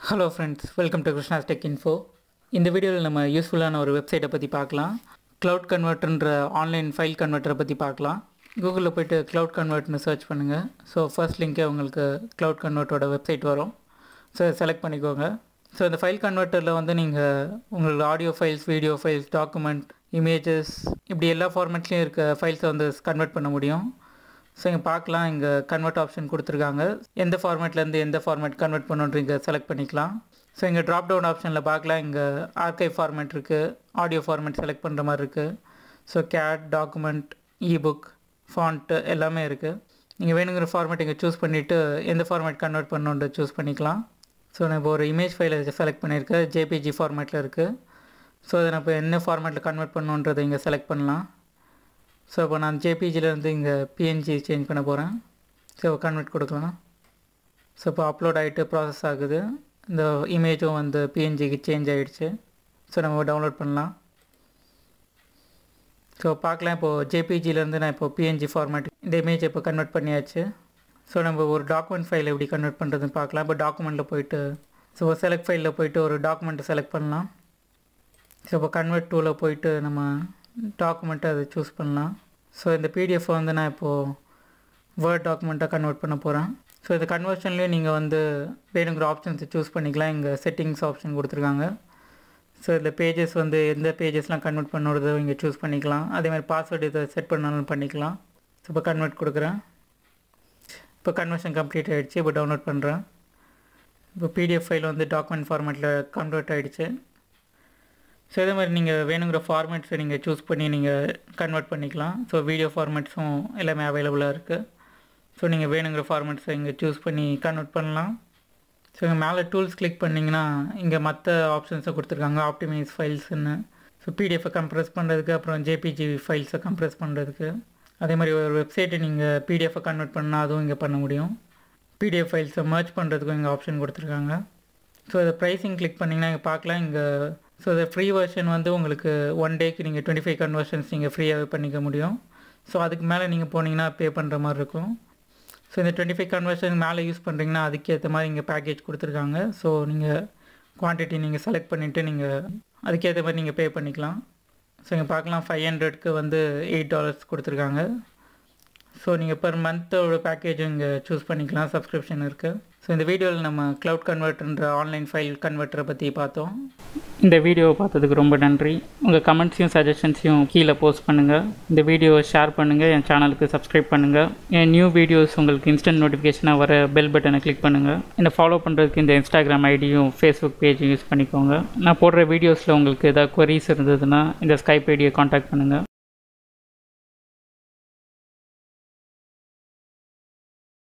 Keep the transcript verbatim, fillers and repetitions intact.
Hello friends, welcome to krishnastechinfo. இந்த வீடியோவில் நம்ம யூஸ்ஃபுல்லான ஒரு வெப்சைட்டை பற்றி பார்க்கலாம். Cloud Converterன்ற ஆன்லைன் ஃபைல் கன்வெர்ட்டரை பற்றி பார்க்கலாம். கூகுளில் போய்ட்டு Cloud Converterன்னு சர்ச் பண்ணுங்கள். ஸோ ஃபர்ஸ்ட் லிங்கே உங்களுக்கு Cloud Converterோட வெப்சைட் வரும். ஸோ செலக்ட் பண்ணிக்கோங்க. ஸோ இந்த ஃபைல் கன்வெர்ட்டரில் வந்து நீங்கள் உங்களுக்கு audio files, video files, document, images இப்படி எல்லா ஃபார்மேட்லேயும் இருக்க ஃபைல்ஸை வந்து கன்வெர்ட் பண்ண முடியும். ஸோ இங்கே பார்க்கலாம், இங்கே கன்வெர்ட் ஆப்ஷன் கொடுத்துருக்காங்க. எந்த ஃபார்மேட்லேருந்து எந்த ஃபார்மேட் கன்வெர்ட் பண்ணுன்றீங்க செலக்ட் பண்ணிக்கலாம். ஸோ இங்கே ட்ராப் டவுன் ஆப்ஷனில் பார்க்கலாம், இங்கே ஆர்கைவ் ஃபார்மேட் இருக்குது, ஆடியோ ஃபார்மேட் செலக்ட் பண்ணுற மாதிரி இருக்குது. So CAD, document, ebook, font எல்லாமே இருக்குது. நீங்கள் வேணுங்கிற ஃபார்மேட் இங்கே சூஸ் பண்ணிவிட்டு எந்த ஃபார்மேட் கன்வெர்ட் பண்ணணுன்ற சூஸ் பண்ணிக்கலாம். ஸோ நான் இப்போ ஒரு இமேஜ் ஃபைலை செலக்ட் பண்ணியிருக்கேன், ஜேபிஜி ஃபார்மேட்டில் இருக்குது. ஸோ அதை நான் இப்போ என்ன ஃபார்மேட்டில் கன்வெர்ட் பண்ணணுன்றதை இங்கே செலக்ட் பண்ணலாம். ஸோ இப்போ நான் ஜேபிஜிலேருந்து இங்கே பிஎன்ஜி சேஞ்ச் பண்ண போகிறேன். ஸோ கன்வெர்ட் கொடுக்கலாம். ஸோ இப்போ அப்லோட் ஆகிட்டு ப்ராசஸ் ஆகுது. இந்த இமேஜும் வந்து பிஎன்ஜிக்கு சேஞ்ச் ஆகிடுச்சு. ஸோ நம்ம டவுன்லோட் பண்ணலாம். ஸோ பார்க்கலாம், இப்போது ஜேபிஜிலேருந்து நான் இப்போ பிஎன்ஜி ஃபார்மேட் இந்த இமேஜை இப்போ கன்வெர்ட் பண்ணியாச்சு. ஸோ நம்ம ஒரு டாக்குமெண்ட் ஃபைலை எப்படி கன்வெர்ட் பண்ணுறதுன்னு பார்க்கலாம். இப்போ டாக்குமெண்ட்டில் போய்ட்டு ஸோ செலக்ட் ஃபைலில் போய்ட்டு ஒரு டாக்குமெண்ட்டை செலக்ட் பண்ணலாம். ஸோ இப்போ கன்வெர்ட் டூவில் போய்ட்டு நம்ம டாக்குமெண்ட்டை அதை சூஸ் பண்ணலாம். ஸோ இந்த பிடிஎஃப் வந்து நான் இப்போது வேர்ட் டாக்குமெண்ட்டாக கன்வெர்ட் பண்ண போகிறேன். ஸோ இந்த கன்வர்ஷன்லேயும் நீங்கள் வந்து வேணுங்கிற ஆப்ஷன்ஸை சூஸ் பண்ணிக்கலாம். இங்கே செட்டிங்ஸ் ஆப்ஷன் கொடுத்துருக்காங்க. ஸோ இந்த பேஜஸ் வந்து எந்த பேஜஸ்லாம் கன்வெர்ட் பண்ணுறதோ இங்கே சூஸ் பண்ணிக்கலாம். அதேமாதிரி பாஸ்வேர்டு இதை செட் பண்ணாலும் பண்ணிக்கலாம். ஸோ இப்போ கன்வெர்ட் கொடுக்குறேன். இப்போ கன்வர்ஷன் கம்ப்ளீட் ஆகிடுச்சு. இப்போ டவுன்லோட் பண்ணுறேன். இப்போ பிடிஎஃப் ஃபைல் வந்து டாக்குமெண்ட் ஃபார்மேட்டில் கன்வெர்ட் ஆகிடுச்சு. ஸோ இதே மாதிரி நீங்கள் வேணுங்கிற ஃபார்மேட்ஸை நீங்கள் சூஸ் பண்ணி நீங்கள் கன்வெர்ட் பண்ணிக்கலாம். ஸோ வீடியோ ஃபார்மேட்ஸும் எல்லாமே அவைலபிளாக இருக்குது. ஸோ நீங்கள் வேணுங்கிற ஃபார்மேட்ஸை இங்கே சூஸ் பண்ணி கன்வெர்ட் பண்ணலாம். ஸோ இங்கே மேலே டூல்ஸ் கிளிக் பண்ணிங்கன்னா இங்கே மற்ற ஆப்ஷன்ஸை கொடுத்துருக்காங்க, ஆப்டிமைஸ் ஃபைல்ஸ்ன்னு. ஸோ பிடிஎஃபை கம்ப்ரெஸ் பண்ணுறதுக்கு, அப்புறம் ஜேபிஜி ஃபைல்ஸை கம்ப்ரெஸ் பண்ணுறதுக்கு. அதே மாதிரி ஒரு வெப்சைட்டை நீங்கள் பிடிஎஃபை கன்வெர்ட் பண்ணால் அதுவும் இங்கே பண்ண முடியும். பிடிஎஃப் ஃபைல்ஸை மர்ஜ் பண்ணுறதுக்கும் இங்கே ஆப்ஷன் கொடுத்துருக்காங்க. ஸோ இதை ப்ரைஸிங் கிளிக் பண்ணிங்கன்னா இங்கே பார்க்கலாம். இங்கே ஸோ இந்த ஃப்ரீ வெர்ஷன் வந்து உங்களுக்கு ஒன் டேக்கு நீங்கள் டுவெண்ட்டி ஃபைவ் கன்வர்ஷன்ஸ் நீங்கள் ஃப்ரீயாகவே பண்ணிக்க முடியும். ஸோ அதுக்கு மேலே நீங்கள் போனீங்கன்னா பே பண்ணுற மாதிரி இருக்கும். ஸோ இந்த டுவெண்ட்டி ஃபைவ் கன்வர்ஷன் மேலே யூஸ் பண்ணுறீங்கன்னா அதுக்கேற்ற மாதிரி இங்கே பேக்கேஜ் கொடுத்துருக்காங்க. ஸோ நீங்கள் குவான்டிட்டி நீங்கள் செலக்ட் பண்ணிவிட்டு நீங்கள் அதுக்கேற்ற மாதிரி நீங்கள் பே பண்ணிக்கலாம். ஸோ இங்கே பார்க்கலாம், ஃபைவ் ஹண்ட்ரட்க்கு வந்து எயிட் டாலர்ஸ் கொடுத்துருக்காங்க. ஸோ நீங்கள் பர் மந்தோட பேக்கேஜும் இங்கே சூஸ் பண்ணிக்கலாம், சப்ஸ்கிரிப்ஷன் இருக்குது. ஸோ இந்த வீடியோவில் நம்ம க்ளவுட் கன்வெர்ட்டர்ன்ற ஆன்லைன் ஃபைல் கன்வெர்ட்டரை பற்றி பார்த்தோம். இந்த வீடியோவை பார்த்ததுக்கு ரொம்ப நன்றி. உங்கள் கமெண்ட்ஸையும் சஜஷன்ஸையும் கீழே போஸ்ட் பண்ணுங்கள். இந்த வீடியோவை ஷேர் பண்ணுங்கள். என் சேனலுக்கு சப்ஸ்கிரைப் பண்ணுங்கள். என் நியூ வீடியோஸ் உங்களுக்கு இன்ஸ்டன்ட் நோட்டிஃபிகேஷனாக வர பெல் பட்டனை கிளிக் பண்ணுங்கள். என்னை ஃபாலோ பண்ணுறதுக்கு இந்த இன்ஸ்டாகிராம் ஐடியும் ஃபேஸ்புக் பேஜும் யூஸ் பண்ணிக்கோங்க. நான் போடுற வீடியோஸில் உங்களுக்கு ஏதாவது குவரிஸ் இருந்ததுன்னா இந்த ஸ்கைப் ஐடியை காண்டாக்ட் பண்ணுங்கள்.